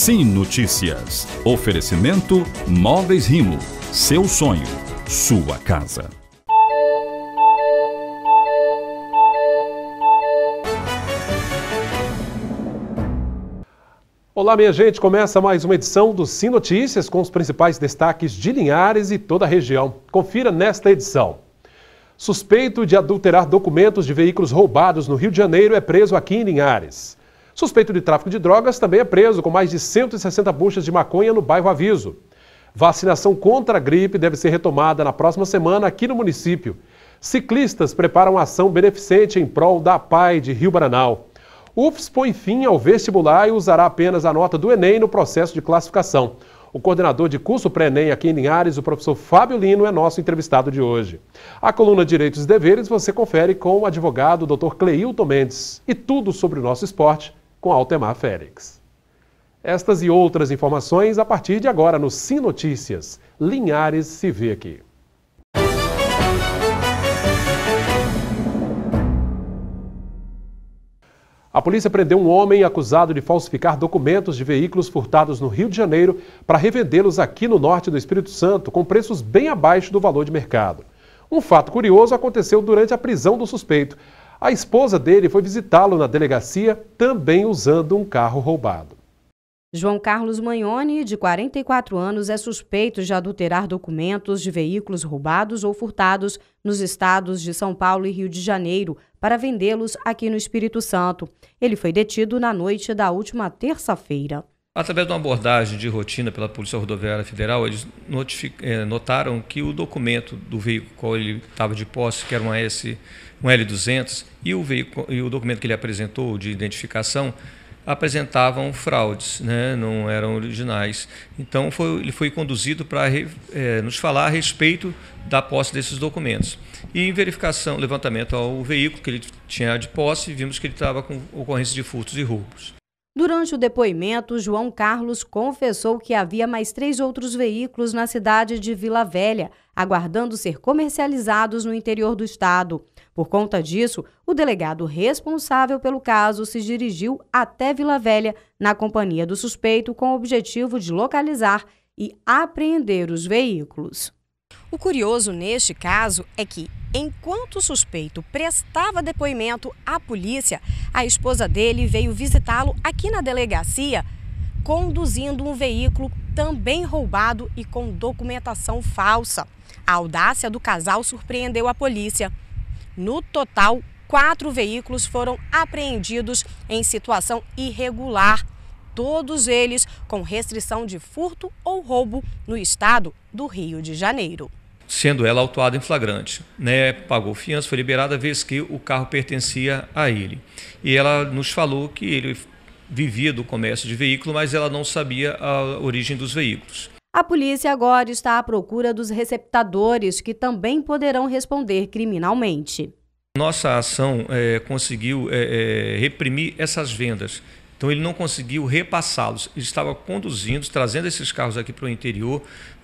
Sim Notícias. Oferecimento Móveis Rimo. Seu sonho, sua casa. Olá, minha gente. Começa mais uma edição do Sim Notícias com os principais destaques de Linhares e toda a região. Confira nesta edição. Suspeito de adulterar documentos de veículos roubados no Rio de Janeiro é preso aqui em Linhares. Suspeito de tráfico de drogas também é preso com mais de 160 buchas de maconha no bairro Aviso. Vacinação contra a gripe deve ser retomada na próxima semana aqui no município. Ciclistas preparam ação beneficente em prol da APAE de Rio Baranal. UFS põe fim ao vestibular e usará apenas a nota do Enem no processo de classificação. O coordenador de curso pré-ENEM aqui em Linhares, o professor Fábio Lino, é nosso entrevistado de hoje. A coluna Direitos e Deveres você confere com o advogado Dr. Cleilton Mendes. E tudo sobre o nosso esporte com Altemar Félix. Estas e outras informações a partir de agora no Sim Notícias. Linhares se vê aqui. A polícia prendeu um homem acusado de falsificar documentos de veículos furtados no Rio de Janeiro para revendê-los aqui no norte do Espírito Santo com preços bem abaixo do valor de mercado. Um fato curioso aconteceu durante a prisão do suspeito. A esposa dele foi visitá-lo na delegacia, também usando um carro roubado. João Carlos Magnoni, de 44 anos, é suspeito de adulterar documentos de veículos roubados ou furtados nos estados de São Paulo e Rio de Janeiro para vendê-los aqui no Espírito Santo. Ele foi detido na noite da última terça-feira. Através de uma abordagem de rotina pela Polícia Rodoviária Federal, eles notaram que o documento do veículo qual ele estava de posse, que era um L200, e o documento que ele apresentou de identificação apresentavam fraudes, né? Não eram originais. Então ele foi conduzido para nos falar a respeito da posse desses documentos. E em verificação, levantamento ao veículo que ele tinha de posse, vimos que ele estava com ocorrência de furtos e roubos. Durante o depoimento, João Carlos confessou que havia mais 3 outros veículos na cidade de Vila Velha, aguardando ser comercializados no interior do estado. Por conta disso, o delegado responsável pelo caso se dirigiu até Vila Velha, na companhia do suspeito, com o objetivo de localizar e apreender os veículos. O curioso neste caso é que, enquanto o suspeito prestava depoimento à polícia, a esposa dele veio visitá-lo aqui na delegacia, conduzindo um veículo também roubado e com documentação falsa. A audácia do casal surpreendeu a polícia. No total, 4 veículos foram apreendidos em situação irregular, todos eles com restrição de furto ou roubo no estado do Rio de Janeiro. Sendo ela autuada em flagrante, né? Pagou fiança, foi liberada, vez que o carro pertencia a ele. E ela nos falou que ele vivia do comércio de veículo, mas ela não sabia a origem dos veículos. A polícia agora está à procura dos receptadores, que também poderão responder criminalmente. Nossa ação conseguiu reprimir essas vendas. Então ele não conseguiu repassá-los. Ele estava conduzindo, trazendo esses carros aqui para o interior,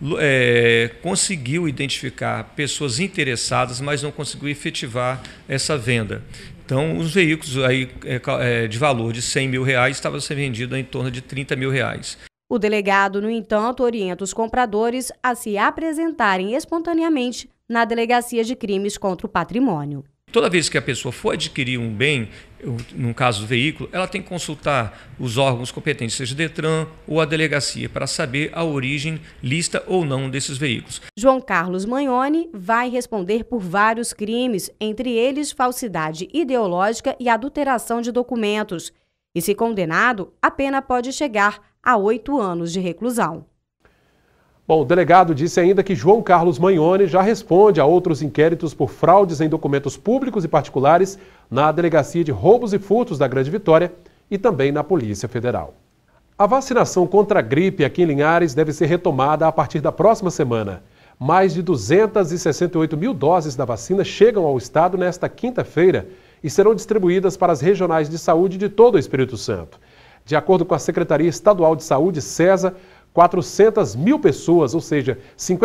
conseguiu identificar pessoas interessadas, mas não conseguiu efetivar essa venda. Então os veículos aí, de valor de R$100 mil estavam sendo vendidos em torno de R$30 mil. O delegado, no entanto, orienta os compradores a se apresentarem espontaneamente na Delegacia de Crimes contra o Patrimônio. Toda vez que a pessoa for adquirir um bem, no caso do veículo, ela tem que consultar os órgãos competentes, seja o Detran ou a delegacia, para saber a origem lícita ou não desses veículos. João Carlos Magnoni vai responder por vários crimes, entre eles falsidade ideológica e adulteração de documentos. E, se condenado, a pena pode chegar a 8 anos de reclusão. Bom, o delegado disse ainda que João Carlos Magnoni já responde a outros inquéritos por fraudes em documentos públicos e particulares na Delegacia de Roubos e Furtos da Grande Vitória e também na Polícia Federal. A vacinação contra a gripe aqui em Linhares deve ser retomada a partir da próxima semana. Mais de 268 mil doses da vacina chegam ao estado nesta quinta-feira e serão distribuídas para as regionais de saúde de todo o Espírito Santo. De acordo com a Secretaria Estadual de Saúde, SESA, 400 mil pessoas, ou seja,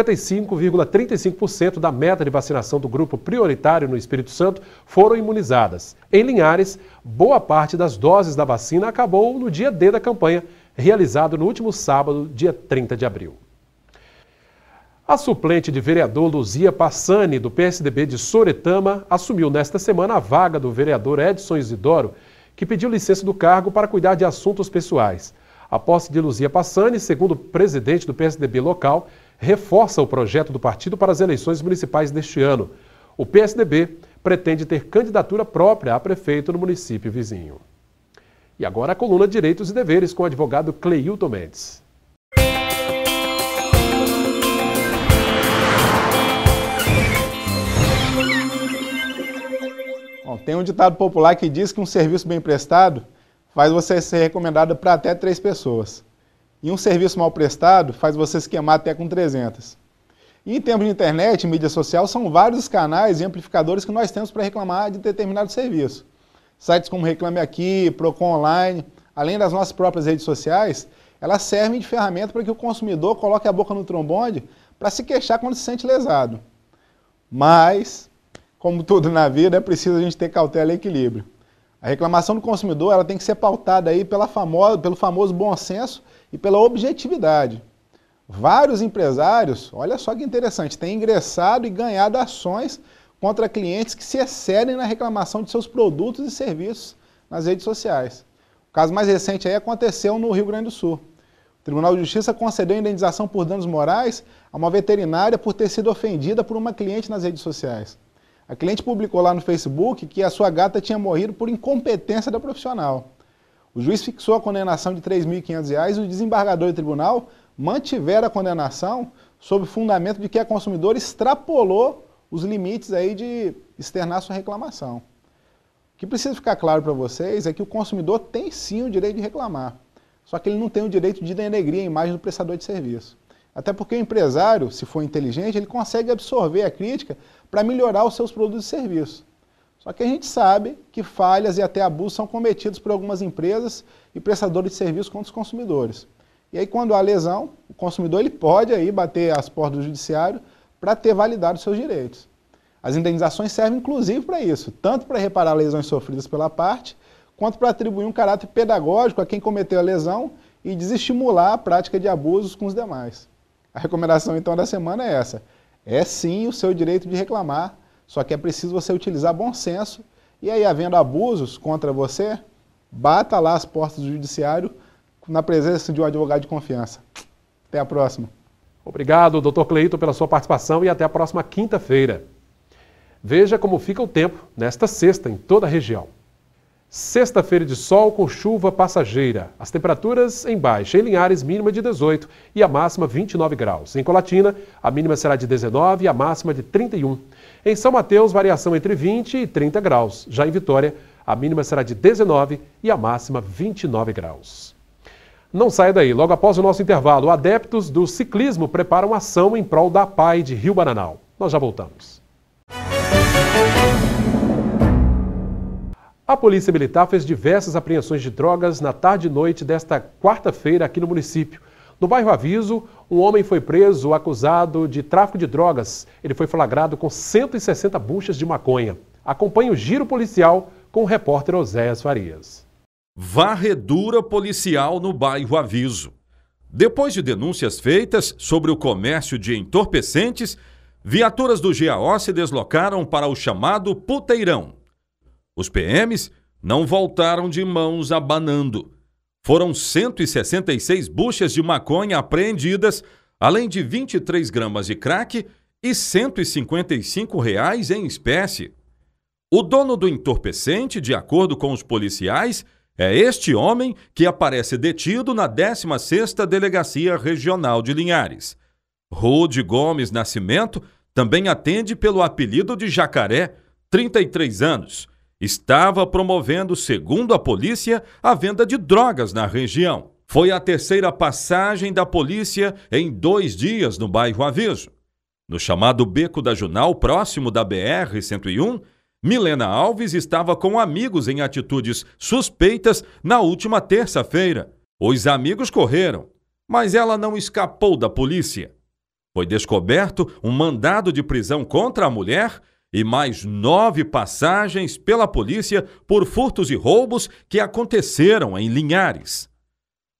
55,35% da meta de vacinação do grupo prioritário no Espírito Santo, foram imunizadas. Em Linhares, boa parte das doses da vacina acabou no dia D da campanha, realizado no último sábado, dia 30 de abril. A suplente de vereador Luzia Passani, do PSDB de Soretama, assumiu nesta semana a vaga do vereador Edson Isidoro, que pediu licença do cargo para cuidar de assuntos pessoais. A posse de Luzia Passani, segundo o presidente do PSDB local, reforça o projeto do partido para as eleições municipais deste ano. O PSDB pretende ter candidatura própria a prefeito no município vizinho. E agora a coluna Direitos e Deveres com o advogado Cleilton Mendes. Bom, tem um ditado popular que diz que um serviço bem prestado faz você ser recomendado para até 3 pessoas. E um serviço mal prestado faz você se queimar até com 300. E em termos de internet e mídia social, são vários os canais e amplificadores que nós temos para reclamar de determinado serviço. Sites como Reclame Aqui, Procon Online, além das nossas próprias redes sociais, elas servem de ferramenta para que o consumidor coloque a boca no trombone para se queixar quando se sente lesado. Mas, como tudo na vida, é preciso a gente ter cautela e equilíbrio. A reclamação do consumidor ela tem que ser pautada aí pelo famoso bom senso e pela objetividade. Vários empresários, olha só que interessante, têm ingressado e ganhado ações contra clientes que se excedem na reclamação de seus produtos e serviços nas redes sociais. O caso mais recente aí aconteceu no Rio Grande do Sul. O Tribunal de Justiça concedeu indenização por danos morais a uma veterinária por ter sido ofendida por uma cliente nas redes sociais. A cliente publicou lá no Facebook que a sua gata tinha morrido por incompetência da profissional. O juiz fixou a condenação de R$ 3.500 e o desembargador do tribunal mantiveram a condenação sob o fundamento de que a consumidora extrapolou os limites aí de externar sua reclamação. O que precisa ficar claro para vocês é que o consumidor tem sim o direito de reclamar, só que ele não tem o direito de denegrir a imagem do prestador de serviço. Até porque o empresário, se for inteligente, ele consegue absorver a crítica para melhorar os seus produtos e serviços. Só que a gente sabe que falhas e até abusos são cometidos por algumas empresas e prestadores de serviços contra os consumidores. E aí, quando há lesão, o consumidor ele pode aí bater as portas do judiciário para ter validado os seus direitos. As indenizações servem inclusive para isso, tanto para reparar lesões sofridas pela parte, quanto para atribuir um caráter pedagógico a quem cometeu a lesão e desestimular a prática de abusos com os demais. A recomendação então da semana é essa. É sim o seu direito de reclamar, só que é preciso você utilizar bom senso e aí, havendo abusos contra você, bata lá as portas do judiciário na presença de um advogado de confiança. Até a próxima. Obrigado, Dr. Cleilton, pela sua participação e até a próxima quinta-feira. Veja como fica o tempo nesta sexta em toda a região. Sexta-feira de sol com chuva passageira. As temperaturas em baixa. Em Linhares, mínima de 18 e a máxima 29 graus. Em Colatina, a mínima será de 19 e a máxima de 31. Em São Mateus, variação entre 20 e 30 graus. Já em Vitória, a mínima será de 19 e a máxima 29 graus. Não saia daí. Logo após o nosso intervalo, adeptos do ciclismo preparam ação em prol da APAI de Rio Bananal. Nós já voltamos. A Polícia Militar fez diversas apreensões de drogas na tarde e noite desta quarta-feira aqui no município. No bairro Aviso, um homem foi preso acusado de tráfico de drogas. Ele foi flagrado com 160 buchas de maconha. Acompanhe o giro policial com o repórter Oséias Farias. Varredura policial no bairro Aviso. Depois de denúncias feitas sobre o comércio de entorpecentes, viaturas do GAO se deslocaram para o chamado Puteirão. Os PMs não voltaram de mãos abanando. Foram 166 buchas de maconha apreendidas, além de 23 gramas de crack e R$ 155 em espécie. O dono do entorpecente, de acordo com os policiais, é este homem que aparece detido na 16ª Delegacia Regional de Linhares. Rude Gomes Nascimento também atende pelo apelido de Jacaré, 33 anos. Estava promovendo, segundo a polícia, a venda de drogas na região. Foi a terceira passagem da polícia em 2 dias no bairro Aviso. No chamado Beco da Junal, próximo da BR-101, Milena Alves estava com amigos em atitudes suspeitas na última terça-feira. Os amigos correram, mas ela não escapou da polícia. Foi descoberto um mandado de prisão contra a mulher e mais 9 passagens pela polícia por furtos e roubos que aconteceram em Linhares.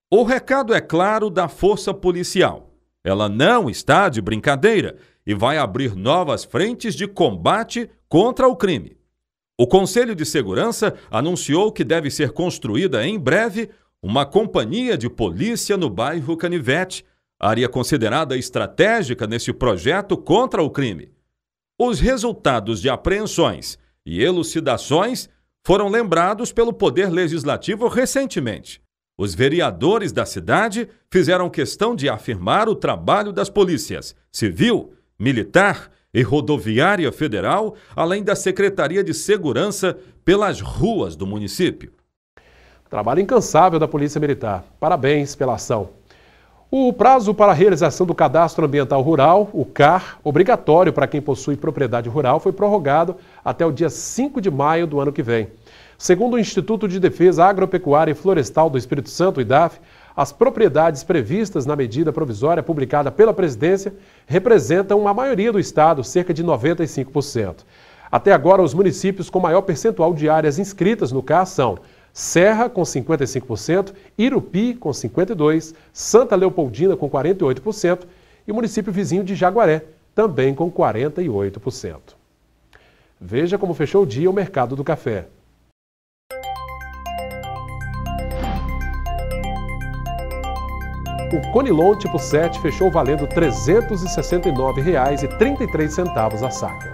O recado é claro da força policial. Ela não está de brincadeira e vai abrir novas frentes de combate contra o crime. O Conselho de Segurança anunciou que deve ser construída em breve uma companhia de polícia no bairro Canivete, área considerada estratégica nesse projeto contra o crime. Os resultados de apreensões e elucidações foram lembrados pelo Poder Legislativo recentemente. Os vereadores da cidade fizeram questão de afirmar o trabalho das polícias civil, militar e rodoviária federal, além da Secretaria de Segurança pelas ruas do município. Trabalho incansável da Polícia Militar. Parabéns pela ação. O prazo para a realização do Cadastro Ambiental Rural, o CAR, obrigatório para quem possui propriedade rural, foi prorrogado até o dia 5 de maio do ano que vem. Segundo o Instituto de Defesa Agropecuária e Florestal do Espírito Santo, IDAF, as propriedades previstas na medida provisória publicada pela presidência representam a maioria do estado, cerca de 95%. Até agora, os municípios com maior percentual de áreas inscritas no CAR são Serra, com 55%, Irupi, com 52%, Santa Leopoldina, com 48% e o município vizinho de Jaguaré, também com 48%. Veja como fechou o dia o mercado do café. O Conilon tipo 7 fechou valendo R$ 369,33 a saca.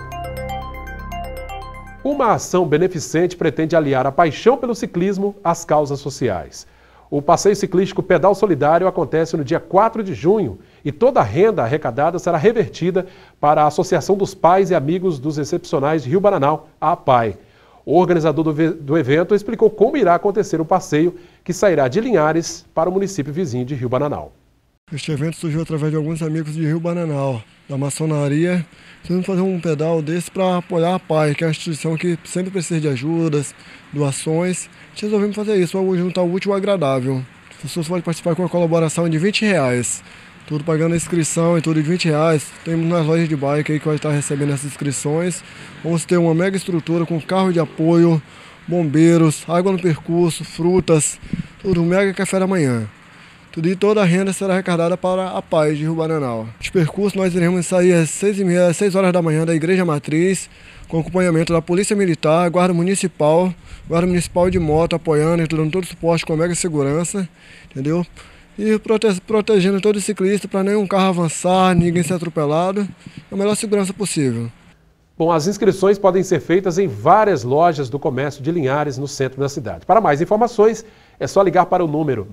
Uma ação beneficente pretende aliar a paixão pelo ciclismo às causas sociais. O passeio ciclístico Pedal Solidário acontece no dia 4 de junho e toda a renda arrecadada será revertida para a Associação dos Pais e Amigos dos Excepcionais de Rio Bananal, a APAE. O organizador do evento explicou como irá acontecer o passeio, que sairá de Linhares para o município vizinho de Rio Bananal. Este evento surgiu através de alguns amigos de Rio Bananal, da maçonaria. Precisamos fazer um pedal desse para apoiar a APAE, que é uma instituição que sempre precisa de ajudas, doações. Resolvemos fazer isso para juntar o útil ao agradável. As pessoas podem participar com uma colaboração de R$20. Tudo pagando a inscrição e tudo de R$20. Temos nas lojas de bike aí que vai estar recebendo essas inscrições. Vamos ter uma mega estrutura com carro de apoio, bombeiros, água no percurso, frutas, tudo, um mega café da manhã. Tudo e toda a renda será arrecadada para a APAE de Rio Bananal. Os percursos nós iremos sair às 6h30, às 6 horas da manhã da Igreja Matriz, com acompanhamento da Polícia Militar, Guarda Municipal de moto, apoiando e dando todo o suporte com a mega segurança, entendeu? E protegendo todo ciclista para nenhum carro avançar, ninguém ser atropelado, a melhor segurança possível. Bom, as inscrições podem ser feitas em várias lojas do comércio de Linhares, no centro da cidade. Para mais informações, é só ligar para o número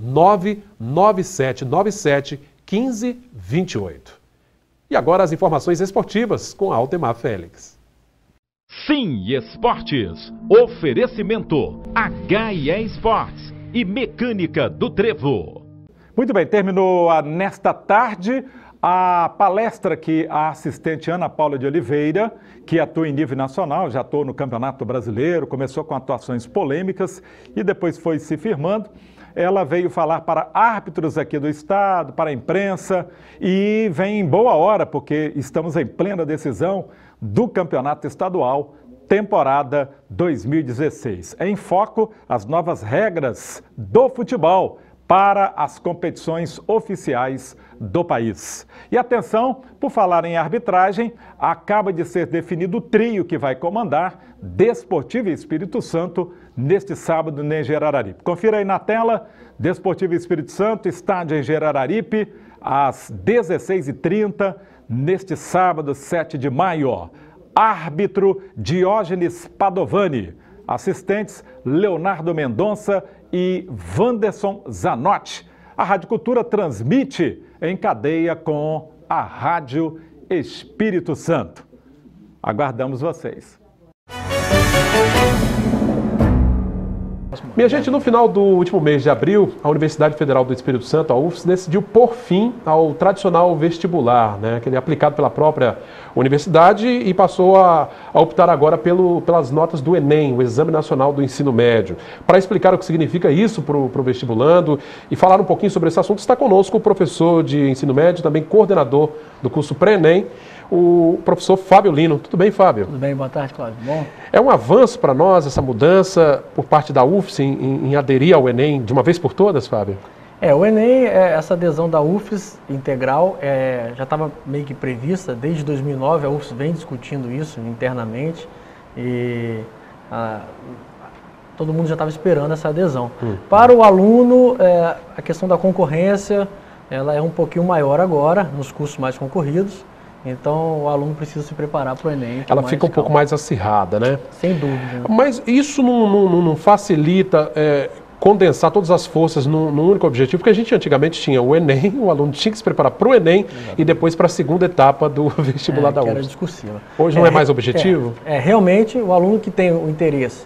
99797-1528. E agora as informações esportivas com Altemar Félix. Sim Esportes. Oferecimento HIE Esportes e Mecânica do Trevo. Muito bem, terminou nesta tarde a palestra que a assistente Ana Paula de Oliveira, que atua em nível nacional, já atuou no Campeonato Brasileiro, começou com atuações polêmicas e depois foi se firmando. Ela veio falar para árbitros aqui do estado, para a imprensa e vem em boa hora, porque estamos em plena decisão do Campeonato Estadual, temporada 2016. Em foco, as novas regras do futebol para as competições oficiais do país. E atenção, por falar em arbitragem, acaba de ser definido o trio que vai comandar Desportivo e Espírito Santo neste sábado em Gerararipe. Confira aí na tela, Desportivo e Espírito Santo, estádio em Gerararipe, às 16h30, neste sábado, 7 de maio. Árbitro Diógenes Padovani, assistentes Leonardo Mendonça e Wanderson Zanotti. A Rádio Cultura transmite em cadeia com a Rádio Espírito Santo. Aguardamos vocês. Minha gente, no final do último mês de abril, a Universidade Federal do Espírito Santo, a UFS, decidiu pôr fim ao tradicional vestibular, que ele é aplicado pela própria universidade e passou a optar agora pelas notas do Enem, o Exame Nacional do Ensino Médio. Para explicar o que significa isso para o vestibulando e falar um pouquinho sobre esse assunto, está conosco o professor de ensino médio, também coordenador do curso pré-Enem, o professor Fábio Lino. Tudo bem, Fábio? Tudo bem, boa tarde, Cláudio. Bom? É um avanço para nós essa mudança por parte da UFS em aderir ao Enem de uma vez por todas, Fábio? O Enem, essa adesão da UFES integral já estava meio que prevista desde 2009, a UFES vem discutindo isso internamente e todo mundo já estava esperando essa adesão. Para o aluno, a questão da concorrência, ela é um pouquinho maior agora, nos cursos mais concorridos, então o aluno precisa se preparar para o Enem. Ela fica um pouco mais acirrada, né? Sem dúvida. Mas isso não facilita condensar todas as forças num único objetivo, porque a gente antigamente tinha o Enem, o aluno tinha que se preparar para o Enem e depois para a segunda etapa do vestibular da UFES. Era discursiva. Hoje não é mais objetivo? Realmente, o aluno que tem o interesse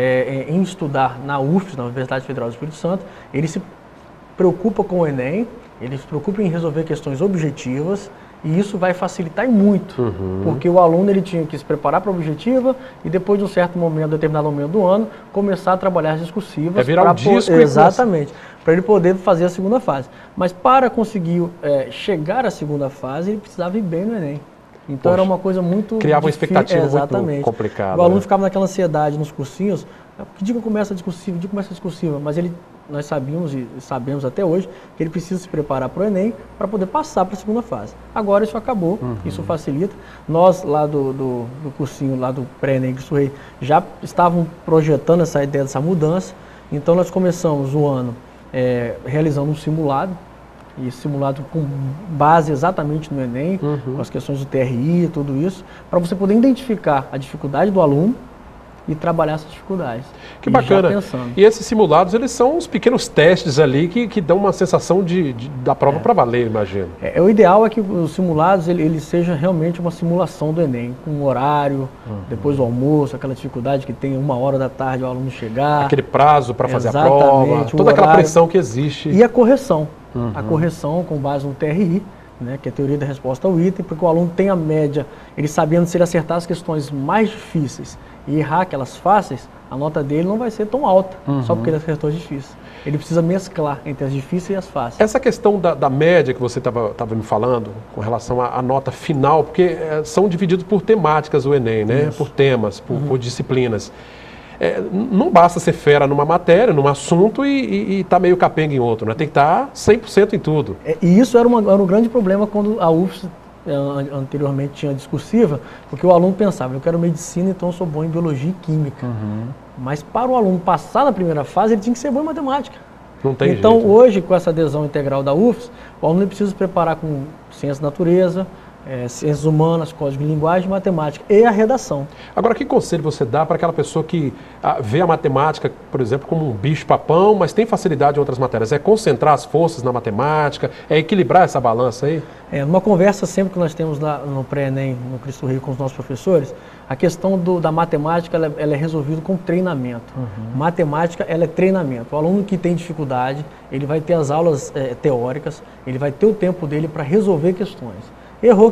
em estudar na UFES, na Universidade Federal do Espírito Santo, ele se preocupa com o Enem, ele se preocupa em resolver questões objetivas, e isso vai facilitar muito, porque o aluno ele tinha que se preparar para a objetiva e depois de um certo momento, determinado momento do ano, começar a trabalhar as discursivas. Virar um disco. Exatamente, para ele poder fazer a segunda fase. Mas para conseguir chegar à segunda fase, ele precisava ir bem no Enem. Então era uma coisa muito criava difícil, uma expectativa muito complicada. O aluno ficava naquela ansiedade nos cursinhos, que dia que começa a discursiva, mas nós sabíamos e sabemos até hoje que ele precisa se preparar para o Enem para poder passar para a segunda fase. Agora isso acabou, isso facilita. Nós lá do cursinho, lá do pré-Enem Cristo Rei, já estavam projetando essa ideia dessa mudança, então nós começamos o ano realizando um simulado, e simulado com base exatamente no Enem, com as questões do TRI e tudo isso, para você poder identificar a dificuldade do aluno e trabalhar essas dificuldades. Que bacana. E esses simulados, eles são uns pequenos testes ali que dão uma sensação da prova para valer, imagino. O ideal é que os simulados, ele seja realmente uma simulação do Enem, com um horário, depois do almoço, aquela dificuldade que tem 1h da tarde o aluno chegar. Aquele prazo para fazer a prova, toda aquela pressão que existe. E a correção. A correção com base no TRI, né, que é a teoria da resposta ao item, porque o aluno tem a média, ele sabendo se ele acertar as questões mais difíceis e errar aquelas fáceis, a nota dele não vai ser tão alta, só porque ele acertou as difíceis. Ele precisa mesclar entre as difíceis e as fáceis. Essa questão da média que você estava me falando, com relação à nota final, porque são divididos por temáticas o Enem, né? Por temas, por disciplinas. Não basta ser fera numa matéria, num assunto e estar meio capenga em outro, né? Tem que estar 100% em tudo. E isso era um grande problema quando a UFES anteriormente tinha discursiva, porque o aluno pensava, eu quero medicina, então eu sou bom em biologia e química. Mas para o aluno passar na primeira fase, ele tinha que ser bom em matemática. Não tem então, jeito, hoje, com essa adesão integral da UFES, o aluno precisa se preparar com ciência da natureza, ciências humanas, código de linguagem, matemática e a redação. Agora, que conselho você dá para aquela pessoa que vê a matemática, por exemplo, como um bicho-papão, mas tem facilidade em outras matérias? É concentrar as forças na matemática? É equilibrar essa balança aí? Numa conversa sempre que nós temos lá no pré-ENEM, no Cristo Rei, com os nossos professores, a questão da matemática ela é resolvida com treinamento. Matemática, ela é treinamento. O aluno que tem dificuldade, ele vai ter as aulas teóricas, ele vai ter o tempo dele para resolver questões. Errou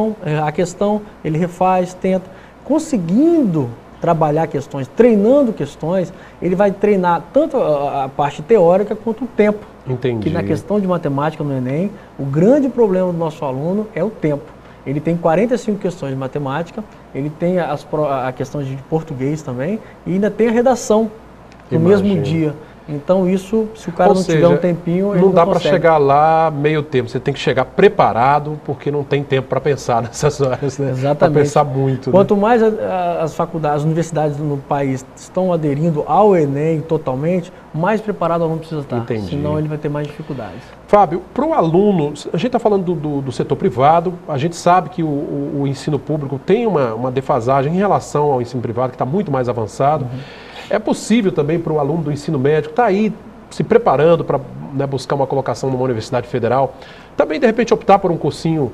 a questão, ele refaz, tenta. Conseguindo trabalhar questões, treinando questões, ele vai treinar tanto a parte teórica quanto o tempo. Entendi. Que na questão de matemática no Enem, o grande problema do nosso aluno é o tempo. Ele tem 45 questões de matemática, ele tem a questão de português também, e ainda tem a redação no mesmo dia. Então isso, se o cara não tiver um tempinho, ele não dá para consegue. chegar lá meio tempo, você tem que chegar preparado, porque não tem tempo para pensar nessas horas, né? Exatamente. Para pensar muito. Quanto mais as faculdades, as universidades no país estão aderindo ao Enem totalmente, mais preparado o aluno precisa estar. Entendi. Senão ele vai ter mais dificuldades. Fábio, para o aluno, a gente está falando do setor privado, a gente sabe que o ensino público tem uma defasagem em relação ao ensino privado, que está muito mais avançado. É possível também para o aluno do ensino médio que está aí se preparando para buscar uma colocação numa universidade federal, também de repente optar por um cursinho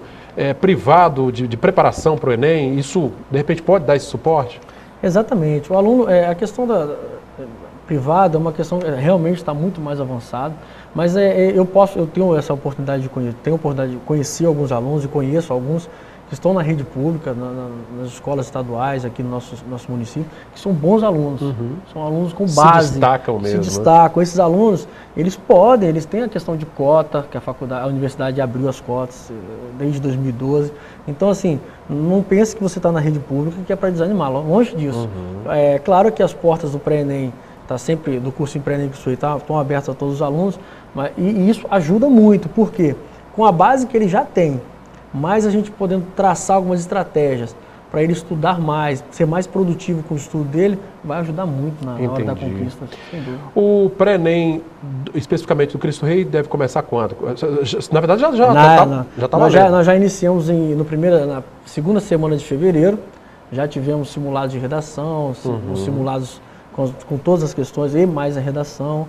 privado de preparação para o Enem? Isso de repente pode dar esse suporte? Exatamente. O aluno, a questão privada é uma questão que realmente está muito mais avançada, mas eu tenho essa oportunidade de conhecer alguns alunos e conheço alguns que estão na rede pública, nas escolas estaduais aqui no nosso município, que são bons alunos, são alunos com base. Se destacam mesmo. Se destacam. Esses alunos, eles têm a questão de cota, que a universidade abriu as cotas desde 2012. Então, assim, não pense que você está na rede pública que é para desanimar, longe disso. É claro que as portas do pré-ENEM, do curso em pré-ENEM estão abertas a todos os alunos, E isso ajuda muito, porque com a base que ele já tem, mais a gente podendo traçar algumas estratégias para ele estudar mais, ser mais produtivo com o estudo dele, vai ajudar muito na hora da conquista. O pré-ENEM, especificamente do Cristo Rei, deve começar quando? Na verdade, já está valendo. Nós já iniciamos na segunda semana de fevereiro, já tivemos simulados de redação, simulados com todas as questões e mais a redação.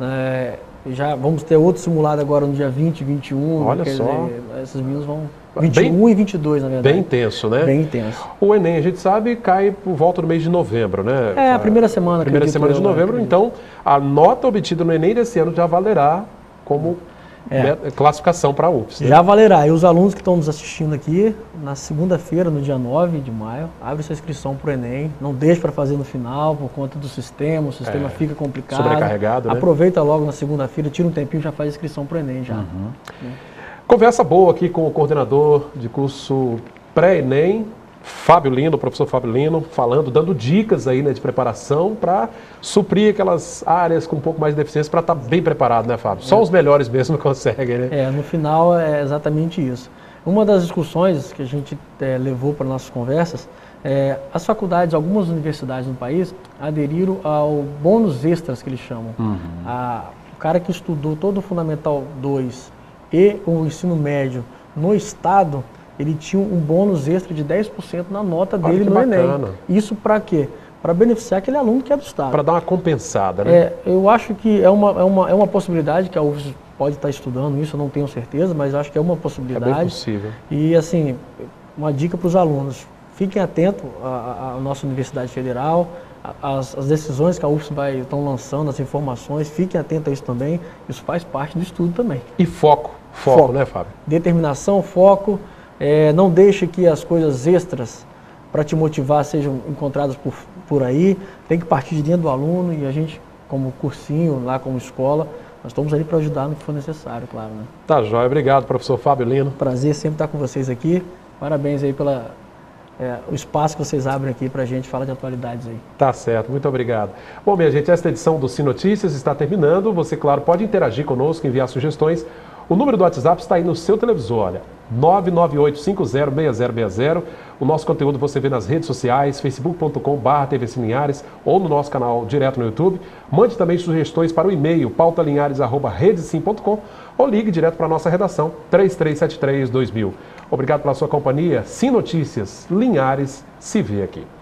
Já vamos ter outro simulado agora no dia 20 e 21. Olha só. Dizer, esses meninos vão... 21 e 22, na verdade. Bem intenso, né? Bem intenso. O Enem, a gente sabe, cai por volta do mês de novembro, né? A primeira semana. Primeira semana de novembro, então a nota obtida no Enem desse ano já valerá como classificação para a UFS. Né? Já valerá. E os alunos que estão nos assistindo aqui, na segunda-feira, no dia 9 de maio, abre sua inscrição para o Enem. Não deixe para fazer no final, por conta do sistema. O sistema fica complicado. Sobrecarregado, né? Aproveita logo na segunda-feira, tira um tempinho e já faz a inscrição para o Enem já. Conversa boa aqui com o coordenador de curso pré-ENEM, Fábio Lino, o professor Fábio Lino, dando dicas aí, né, de preparação para suprir aquelas áreas com um pouco mais de deficiência para estar bem preparado, né, Fábio? Só os melhores mesmo conseguem, né? No final é exatamente isso. Uma das discussões que a gente levou para nossas conversas, as faculdades, algumas universidades no país, aderiram ao bônus extras que eles chamam. O cara que estudou todo o Fundamental 2 e o ensino médio no estado, ele tinha um bônus extra de 10% na nota dele no Enem. Isso para quê? Para beneficiar aquele aluno que é do estado. Para dar uma compensada, né? Eu acho que é uma possibilidade que a UFS pode estar estudando isso, eu não tenho certeza, mas acho que é uma possibilidade. É bem possível. E assim, uma dica para os alunos, fiquem atentos à nossa Universidade Federal, as decisões que a UFS estão lançando, as informações, fiquem atentos a isso também, isso faz parte do estudo também. E foco, né, Fábio? Determinação, foco, não deixe que as coisas extras para te motivar sejam encontradas por aí, tem que partir de dentro do aluno e a gente, como cursinho, lá como escola, nós estamos ali para ajudar no que for necessário, claro. Né? Tá jóia, obrigado, professor Fábio Lino. Prazer sempre estar com vocês aqui, parabéns aí pelo espaço que vocês abrem aqui para a gente falar de atualidades aí. Tá certo, muito obrigado. Bom, minha gente, esta edição do Sim Notícias está terminando, você, claro, pode interagir conosco, enviar sugestões. O número do WhatsApp está aí no seu televisor, olha, 998506060. O nosso conteúdo você vê nas redes sociais, facebook.com/TVC Linhares ou no nosso canal direto no YouTube. Mande também sugestões para o e-mail pautalinhares@redesim.com ou ligue direto para a nossa redação 3373-2000. Obrigado pela sua companhia. Sim Notícias, Linhares se vê aqui.